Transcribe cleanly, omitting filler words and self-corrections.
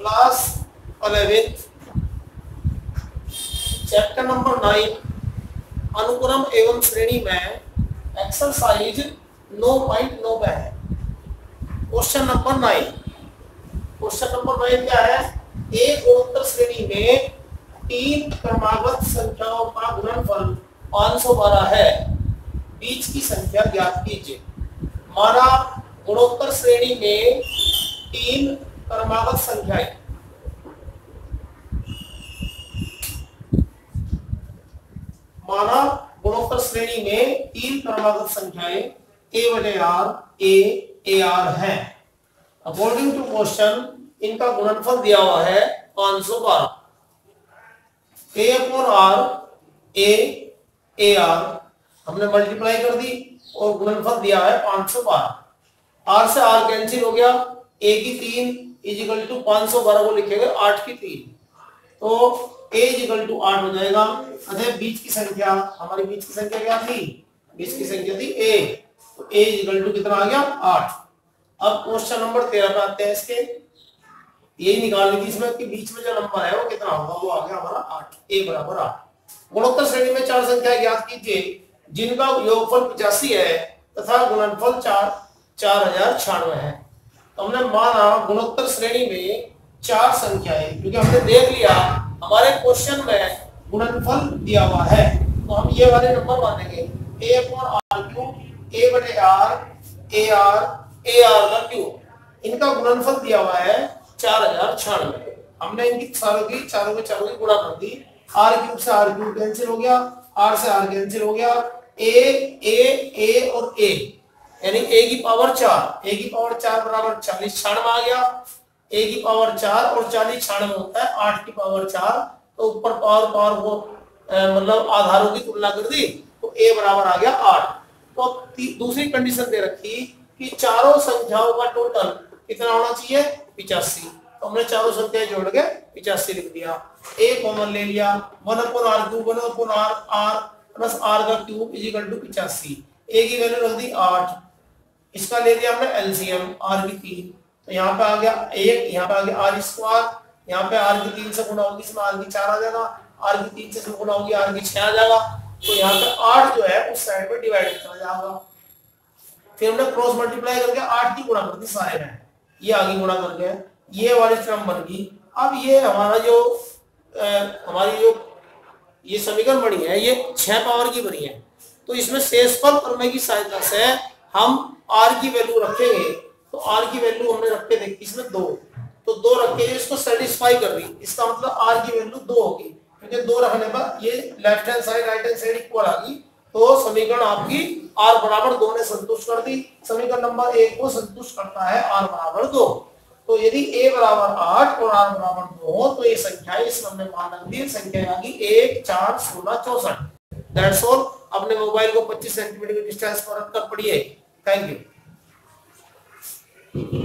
Class 11 chapter number 9 अनुक्रम एवं श्रेणी में एक्सरसाइज 9.9 में है। क्वेश्चन नंबर 9 क्या है? एक गुणोत्तर श्रेणी में 3 क्रमागत संख्याओं का गुणनफल 512 है, बीच की संख्या ज्ञात कीजिए। माना गुणोत्तर श्रेणी में 3 क्रमागत संख्याएं, माना गुणोत्तर श्रेणी में 3 क्रमागत संख्याएं a/r a/r है। अकॉर्डिंग टू क्वेश्चन इनका गुणनफल दिया हुआ है 512। a/r a/r हमने मल्टीप्लाई कर दी और गुणनफल दिया है 512। r से r कैंसिल हो गया, a की 3 इजिकल टू 512 को लिखेंगे 8 की 3, तो a इजिकल टू 8 हो जाएगा। अतः बीच की संख्या, हमारी बीच की संख्या क्या थी? बीच की संख्या थी a, तो a इजिकल टू कितना आ गया? 8। अब क्वेश्चन नंबर 13 पे आते हैं। इसके यही निकालने की इसमें कि बीच में जो नंबर है वो कितना होगा, वो आ गया हमारा 8, a बराबर 8। गुणोत्तर श्रेणी में 4 संख्याएं ज्ञात कीजिए जिनका योगफल 85 है तथा गुणनफल 4096 है। तो हमने माना गुणोत्तर श्रेणी में 4 संख्याएं, क्योंकि हमने देख लिया हमारे क्वेश्चन में गुणनफल दिया हुआ है, तो हम ये वाले नंबर मानेंगे a/r3 a/r ar का क्यूब। इनका गुणनफल दिया हुआ है 4096। हमने इनकी चारों की गुणा कर दी। r³ से r³ कैंसिल हो गया, r से r कैंसिल हो गया, a और a यानी a की पावर 4 बराबर 40 96 आ गया। a की पावर 4 और 40 96 होता है 8 की पावर 4, तो ऊपर पावर को मतलब आधारों की तुलना कर दी तो a बराबर आ गया 8। तो दूसरी कंडीशन दे रखी कि चारों संख्याओं का टोटल कितना होना चाहिए? 85। तो हमने चारों संख्याएं जोड़ के 85 लिख दिया। a कॉमन ले लिया, 1/r³ 1/r प्लस r का क्यूब इजिकल टू 85। a की वैल्यू रख दी 8, इसका ले लिया हमने एलसीएम r की 3, तो यहाँ पे आ गया 1, यहाँ पे आ गया r², यहाँ पे r की 3 से गुणा होगी, इसमें r की 4 आ जाएगा, r की 3 से गुणा होगी r की 6 आ जाएगा, तो यहाँ पे 8 जो है उस साइड पे डिवाइड चला जाएगा। फिर हमने क्रॉस मल्टीप्लाई करके 8 की गुणा कर दी सारे में, ये आगे गुणा करके ये वाली टर्म बन गई। अब ये हमारा जो हमारी जो ये समीकरण बनी है ये 6 पावर की बनी है, तो इसमें शेषफल प्रमेय की सहायता से हम r की वैल्यू रखेंगे। तो r की वैल्यू हमने रख के देखी इसमें 2, तो 2 रख के इसको सेटिस्फाई कर रही, इसका मतलब r की वैल्यू 2 होगी, क्योंकि 2 रखने पर ये left hand side right hand side equal आ गई, तो समीकरण आपकी r बराबर 2 ने संतुष्ट कर दी। समीकरण नंबर 1 को संतुष्ट करता है r बराबर 2। तो यदि a बराबर 8 और r बराबर 2 हो तो ये संख्या इस हमने मान रख दी, संख्या आ गई 1 4 16 64। That's all. अपने मोबाइल को 25 सेंटीमीटर की डिस्टेंस पर रखकर पढ़िए। Thank you.